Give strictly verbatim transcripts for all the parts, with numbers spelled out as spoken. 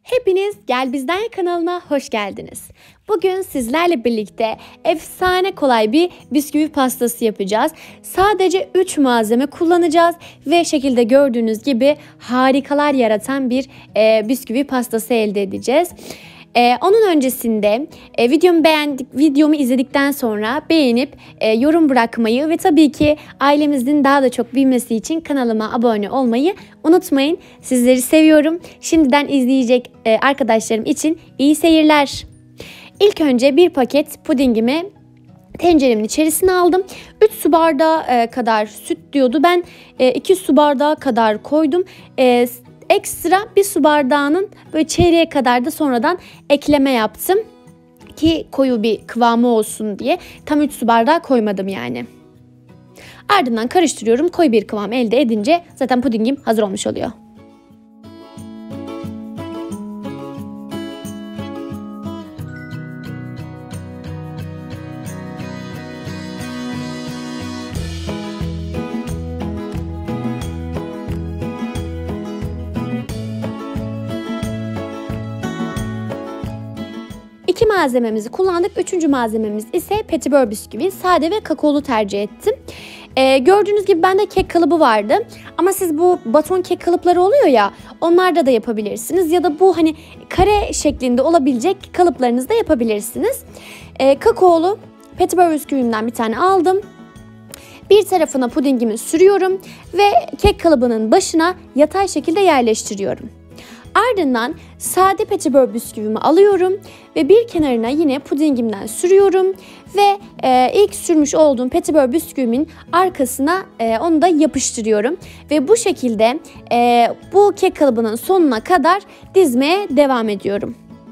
Hepiniz Gel Bizden Ye kanalına hoş geldiniz. Bugün sizlerle birlikte efsane kolay bir bisküvi pastası yapacağız. Sadece üç malzeme kullanacağız ve şekilde gördüğünüz gibi harikalar yaratan bir e, bisküvi pastası elde edeceğiz. Ee, onun öncesinde e, videomu beğendik, videomu izledikten sonra beğenip e, yorum bırakmayı ve tabii ki ailemizin daha da çok büyümesi için kanalıma abone olmayı unutmayın. Sizleri seviyorum. Şimdiden izleyecek e, arkadaşlarım için iyi seyirler. İlk önce bir paket pudingimi tenceremin içerisine aldım. üç su bardağı e, kadar süt diyordu. Ben e, iki su bardağı kadar koydum. E, Ekstra bir su bardağının böyle çeyreğe kadar da sonradan ekleme yaptım. Ki koyu bir kıvamı olsun diye. Tam üç su bardağı koymadım yani. Ardından karıştırıyorum. Koyu bir kıvam elde edince zaten pudingim hazır olmuş oluyor. İki malzememizi kullandık. Üçüncü malzememiz ise petibör bisküvi. Sade ve kakaolu tercih ettim. Ee, gördüğünüz gibi bende kek kalıbı vardı. Ama siz bu baton kek kalıpları oluyor ya, onlarda da yapabilirsiniz. Ya da bu hani kare şeklinde olabilecek kalıplarınızda yapabilirsiniz. Ee, kakaolu petibör bisküvimden bir tane aldım. Bir tarafına pudingimi sürüyorum ve kek kalıbının başına yatay şekilde yerleştiriyorum. Ardından sade petibör bisküvimi alıyorum ve bir kenarına yine pudingimden sürüyorum ve e, ilk sürmüş olduğum petibör bisküvimin arkasına e, onu da yapıştırıyorum ve bu şekilde e, bu kek kalıbının sonuna kadar dizmeye devam ediyorum.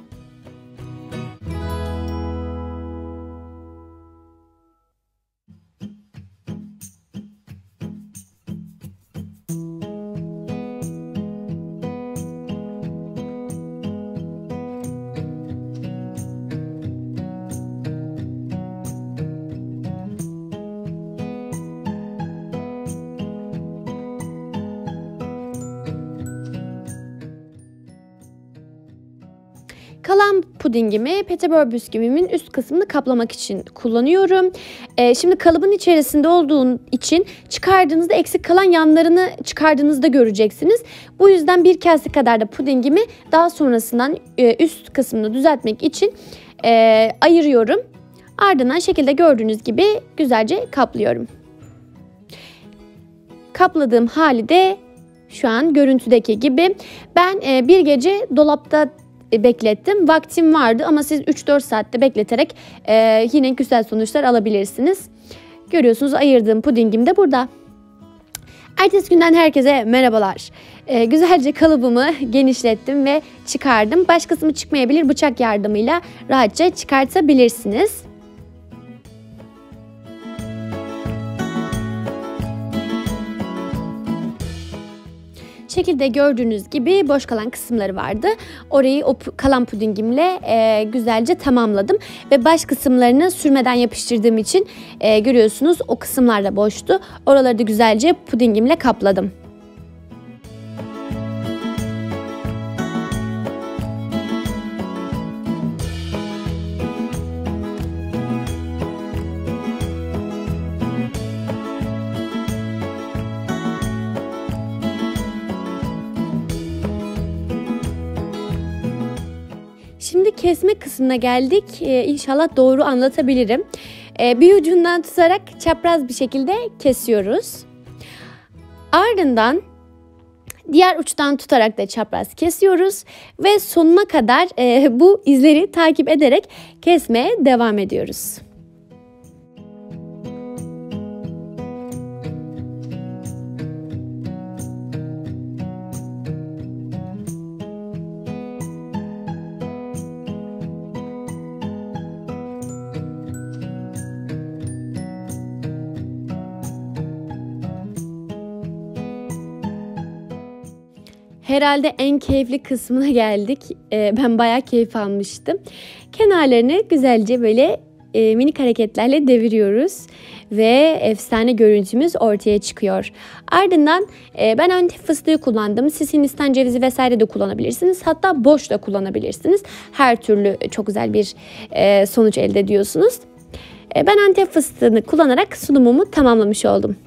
Kalan pudingimi petibör bisküvimin üst kısmını kaplamak için kullanıyorum. Ee, şimdi kalıbın içerisinde olduğu için çıkardığınızda eksik kalan yanlarını çıkardığınızda göreceksiniz. Bu yüzden bir kase kadar da pudingimi daha sonrasından e, üst kısmını düzeltmek için e, ayırıyorum. Ardından şekilde gördüğünüz gibi güzelce kaplıyorum. Kapladığım hali de şu an görüntüdeki gibi. Ben e, bir gece dolapta beklettim. Vaktim vardı ama siz üç dört saatte bekleterek e, yine güzel sonuçlar alabilirsiniz. Görüyorsunuz ayırdığım pudingim de burada. Ertesi günden herkese merhabalar. E, güzelce kalıbımı genişlettim ve çıkardım. Baş kısmı çıkmayabilir, bıçak yardımıyla rahatça çıkartabilirsiniz. Şekilde gördüğünüz gibi boş kalan kısımları vardı. Orayı o kalan pudingimle e, güzelce tamamladım. Ve baş kısımlarını sürmeden yapıştırdığım için e, görüyorsunuz o kısımlar da boştu. Oraları da güzelce pudingimle kapladım. Şimdi kesme kısmına geldik. Ee, İnşallah doğru anlatabilirim. Ee, bir ucundan tutarak çapraz bir şekilde kesiyoruz. Ardından diğer uçtan tutarak da çapraz kesiyoruz. Ve sonuna kadar e, bu izleri takip ederek kesmeye devam ediyoruz. Herhalde en keyifli kısmına geldik. Ee, ben bayağı keyif almıştım. Kenarlarını güzelce böyle e, minik hareketlerle deviriyoruz ve efsane görüntümüz ortaya çıkıyor. Ardından e, ben Antep fıstığı kullandım. Siz Hindistan cevizi vesaire de kullanabilirsiniz. Hatta boş da kullanabilirsiniz. Her türlü çok güzel bir e, sonuç elde ediyorsunuz. E, ben Antep fıstığını kullanarak sunumumu tamamlamış oldum.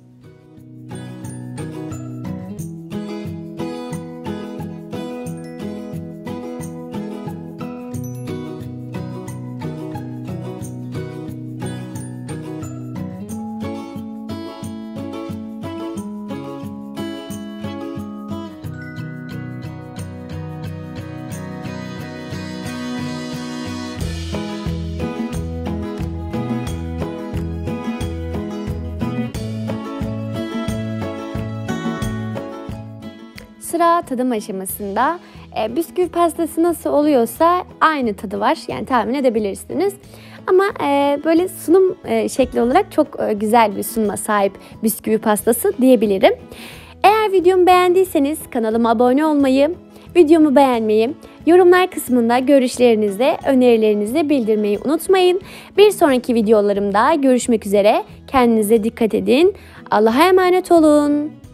Sıra tadım aşamasında. E, bisküvi pastası nasıl oluyorsa aynı tadı var. Yani tahmin edebilirsiniz. Ama e, böyle sunum e, şekli olarak çok e, güzel bir sunuma sahip bisküvi pastası diyebilirim. Eğer videomu beğendiyseniz kanalıma abone olmayı, videomu beğenmeyi, yorumlar kısmında görüşlerinizi, önerilerinizi bildirmeyi unutmayın. Bir sonraki videolarımda görüşmek üzere. Kendinize dikkat edin. Allah'a emanet olun.